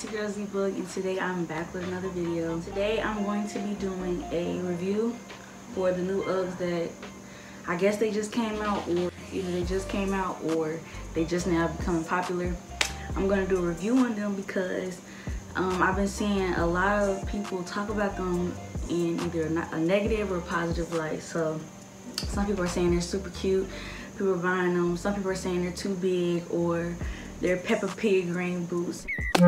your girl Zee Boog, and today I'm back with another video. Today I'm going to be doing a review for the new Uggs that I guess they just came out, or either they just came out or they just now becoming popular. I'm going to do a review on them because I've been seeing a lot of people talk about them in either a negative or positive light. So some people are saying they're super cute, people are buying them. Some people are saying they're too big, or they're Peppa Pig rain boots.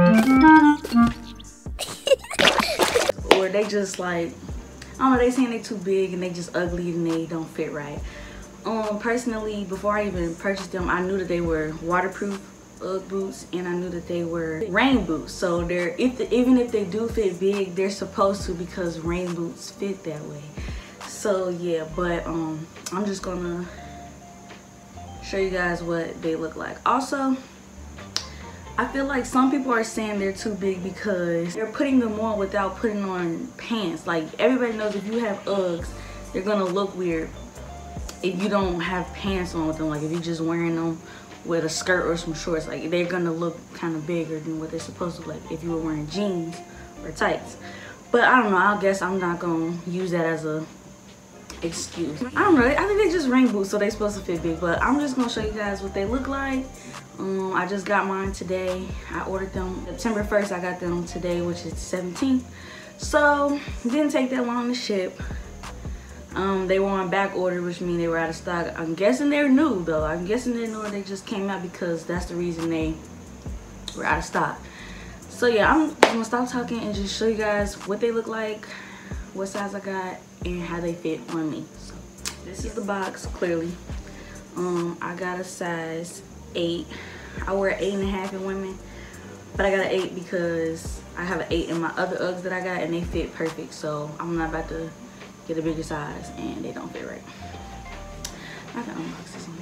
Or they just like, I don't know, they saying they too big and they just ugly and they don't fit right. Personally, before I even purchased them, I knew that they were waterproof Ugg boots, and I knew that they were rain boots. So they're, even if they do fit big, they're supposed to, because rain boots fit that way. So yeah, but I'm just gonna show you guys what they look like. Also, I feel like some people are saying they're too big because they're putting them on without putting on pants. Like, everybody knows if you have Uggs, they're gonna look weird if you don't have pants on with them. Like, if you're just wearing them with a skirt or some shorts, like, they're gonna look kind of bigger than what they're supposed to look like if you were wearing jeans or tights. But I don't know, I guess I'm not gonna use that as a excuse. I don't know, I think they're just rain boots, so they're supposed to fit big. But I'm just gonna show you guys what they look like. I just got mine today. I ordered them September 1st. I got them today, which is the 17th. So it didn't take that long to ship. They were on back order, which means they were out of stock. I'm guessing they're new though. I'm guessing they're new, or they just came out, because that's the reason they were out of stock. So yeah, I'm gonna stop talking and just show you guys what they look like, what size I got, and how they fit on me. So this is the box, clearly. I got a size 8. I wear 8.5 in women, but I got an 8 because I have an 8 in my other Uggs that I got, and they fit perfect. So I'm not about to get a bigger size and they don't fit right. I can unbox this on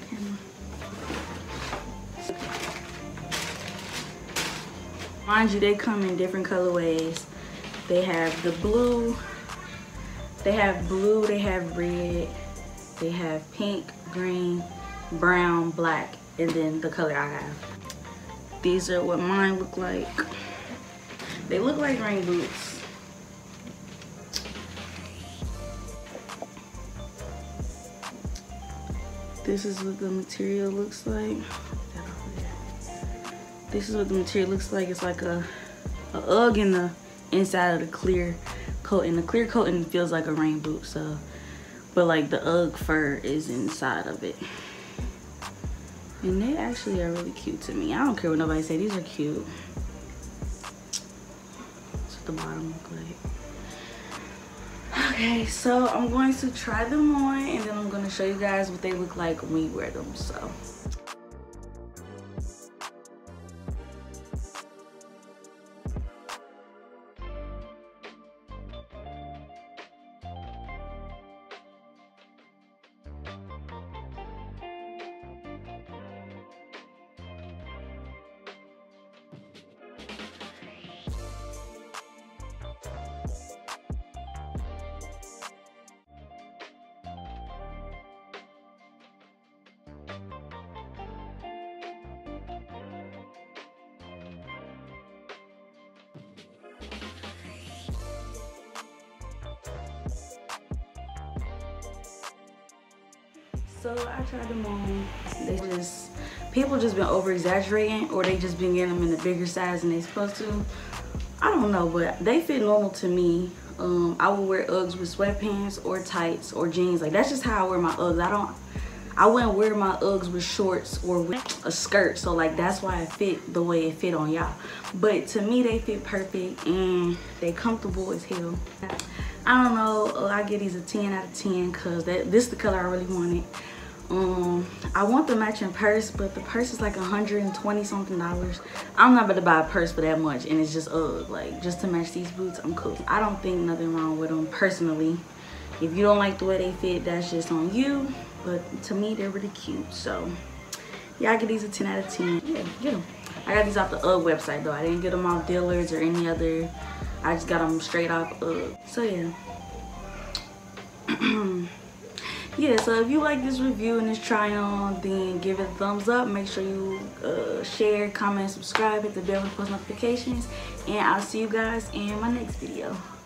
camera. Mind you, they come in different colorways. They have the blue, they have red, they have pink, green, brown, black, and then the color I have. These are what mine look like. They look like rain boots. This is what the material looks like. This is what the material looks like. It's like a Ugg in the inside of the clear coat, and the clear coating feels like a rain boot. So, but like the Ugg fur is inside of it. And they actually are really cute to me. I don't care what nobody say, these are cute. That's what the bottom look like. Okay, so I'm going to try them on, and then I'm going to show you guys what they look like when you wear them. So. So I tried them on. People just been over exaggerating, or they just been getting them in a bigger size than they supposed to. I don't know, but they fit normal to me. I would wear Uggs with sweatpants or tights or jeans. Like, that's just how I wear my Uggs. I wouldn't wear my Uggs with shorts or with a skirt. So like, that's why it fit the way it fit on y'all. But to me, they fit perfect and they comfortable as hell. I don't know, I give these a 10 out of 10 because this is the color I really wanted. I want the matching purse, but the purse is like $120 something. I'm not about to buy a purse for that much, and it's just Ugg. Like, just to match these boots, I'm cool. I don't think nothing wrong with them personally. If you don't like the way they fit, that's just on you. But to me, they're really cute. So yeah, I give these a 10 out of 10. Yeah, get them. I got these off the Ugg website though. I didn't get them off Dillard's or any other. I just got them straight off Ugg. So yeah. yeah, so if you like this review and this try on, then give it a thumbs up. Make sure you share, comment, subscribe, hit the bell for post notifications, and I'll see you guys in my next video.